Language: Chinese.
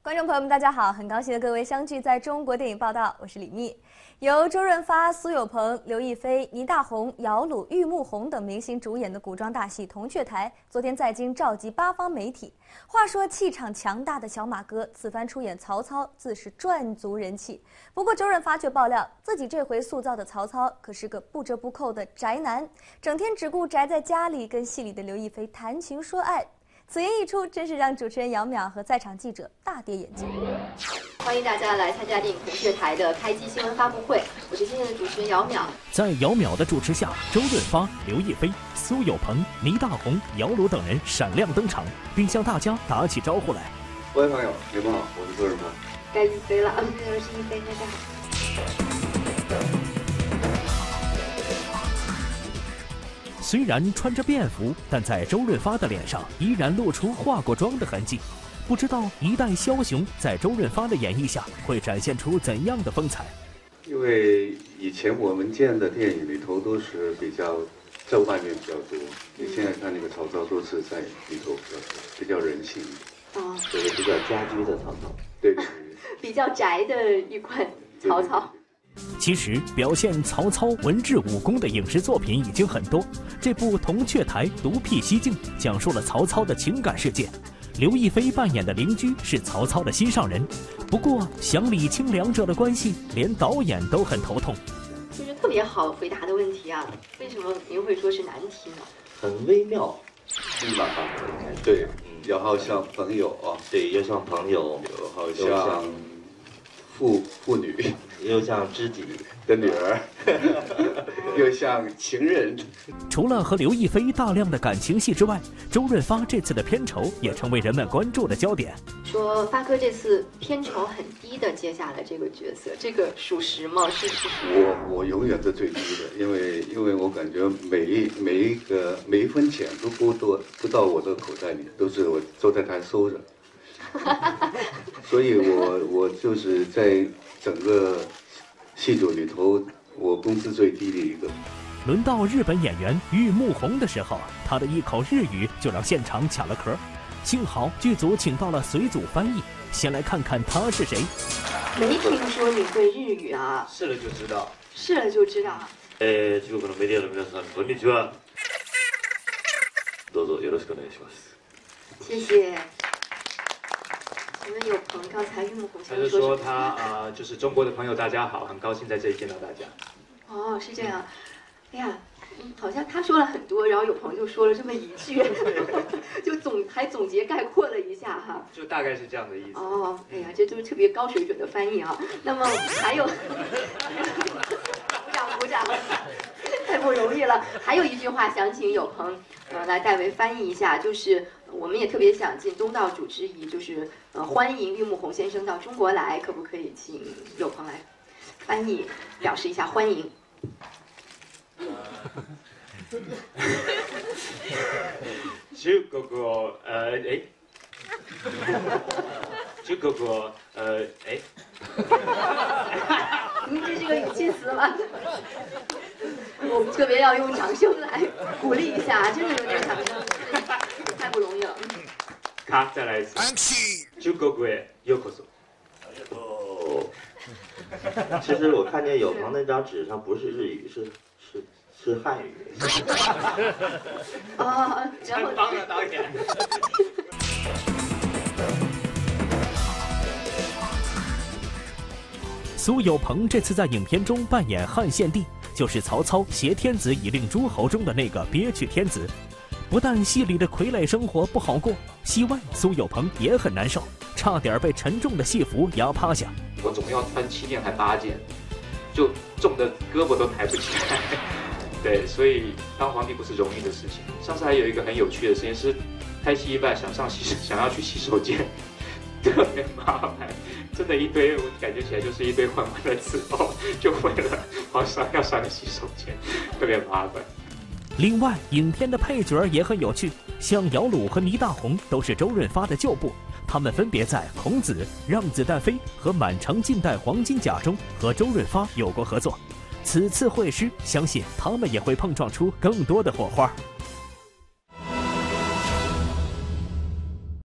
观众朋友们，大家好，很高兴和各位相聚在中国电影报道，我是李密。由周润发、苏有朋、刘亦菲、倪大红、姚鲁、玉木宏等明星主演的古装大戏《铜雀台》，昨天在京召集8方媒体。话说气场强大的小马哥此番出演曹操，自是赚足人气。不过周润发却爆料，自己这回塑造的曹操可是个不折不扣的宅男，整天只顾宅在家里，跟戏里的刘亦菲谈情说爱。此言一出，真是让主持人姚淼和在场记者大跌眼镜。 欢迎大家来参加电影《铜雀台》的开机新闻发布会，我是今天的主持人姚淼。 在姚淼的主持下，周润发、刘亦菲、苏有朋、倪大红、姚鲁等人闪亮登场，并向大家打起招呼来。 各位朋友，你们好，我是周润发。 该亦菲了，我是亦菲，大家好。 虽然穿着便服，但在周润发的脸上依然露出化过妆的痕迹。不知道一代枭雄在周润发的演绎下会展现出怎样的风采？ 因为以前我们见的电影里头都是比较在外面比较多，你现在看那个曹操都是在里头比较人性哦， 这个比较家居的曹操， 对， 比较宅的一款曹操。 其实，表现曹操文治武功的影视作品已经很多。这部《铜雀台》独辟蹊径，讲述了曹操的情感世界。刘亦菲扮演的邻居是曹操的心上人，不过想理清两者的关系，连导演都很头痛。 就是特别好回答的问题啊，为什么您会说是难题呢？ 很微妙， 是吧？对，要好像朋友啊， 对，又像朋友， 又好像父女。 又像知己的女儿，又像情人。 除了和刘亦菲大量的感情戏之外，周润发这次的片酬也成为人们关注的焦点。 说发哥这次片酬很低的接下了这个角色，这个属实吗？是事实。 我永远是最低的，因为我感觉每一分钱都不到我的口袋里，都是我坐在台收着。所以我就是在整个戏组里头，我工资最低的一个。 轮到日本演员玉木宏的时候，他的一口日语就让现场卡了壳。幸好剧组请到了随组翻译，先来看看他是谁。 没听说你会日语啊？ 试了就知道。 试了就知道。 中国のメディアの皆さん、こんにちは。どうぞよろしくお願いします。 谢谢。请问有朋刚才玉木宏先生说他就是中国的朋友，大家好，很高兴在这里见到大家。 哦，是这样。哎呀，好像他说了很多，然后有朋就说了这么一句，就总结概括了一下哈。 就大概是这样的意思。 哦，哎呀，这都是特别高水准的翻译啊。那么还有，鼓掌，太不容易了。还有一句话想请有朋来代为翻译一下，就是我们也特别想尽东道主之谊，就是欢迎玉木宏先生到中国来，可不可以请有朋来翻译表示一下欢迎？ 中国中国您这是个语气词吗？我们特别要用掌声来鼓励一下，真的有点掌声，太不容易了。 咔，再来一次。中国へようこそ。 其实我看见有朋那张纸上不是日语，是汉语。 啊，然后帮了导演。 苏有朋这次在影片中扮演汉献帝，就是曹操挟天子以令诸侯中的那个憋屈天子。不但戏里的傀儡生活不好过，戏外苏有朋也很难受，差点被沉重的戏服压趴下。 我总要穿7件还8件，就重的胳膊都抬不起来。对，所以当皇帝不是容易的事情。上次还有一个很有趣的事情是，拍戏一半想要去洗手间，特别麻烦，真的一堆，我感觉起来就是一堆混混的伺候，就为了皇上要上个洗手间，特别麻烦。 另外，影片的配角也很有趣，像姚鲁和倪大红都是周润发的旧部，他们分别在《孔子》《让子弹飞》和《满城尽带黄金甲》中和周润发有过合作。此次会师，相信他们也会碰撞出更多的火花。